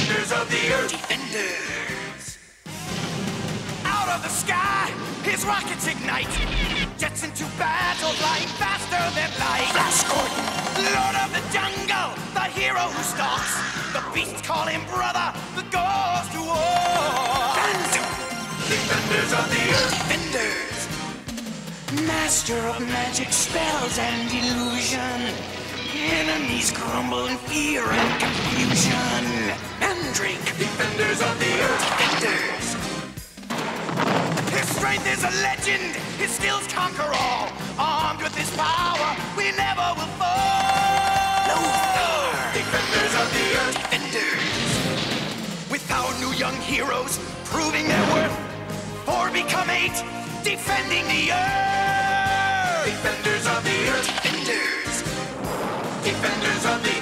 Defenders of the Earth. Defenders. Out of the sky, his rockets ignite. Jets into battle, flying faster than light. Flash Gordon. Lord of the jungle, the hero who stalks. The beasts call him brother, the goes to war. Defenders of the Earth. Defenders. Master of magic spells and illusion. Enemies crumble in fear and confusion. Mandrake. Defenders of the Earth. Defenders. His strength is a legend. His skills conquer all. Armed with his power, we never will fall. Lothar. Defenders of the Earth. Defenders. With our new young heroes proving their worth. 4 become 8, defending the Earth. Defenders of the Earth. Defenders. Defenders of the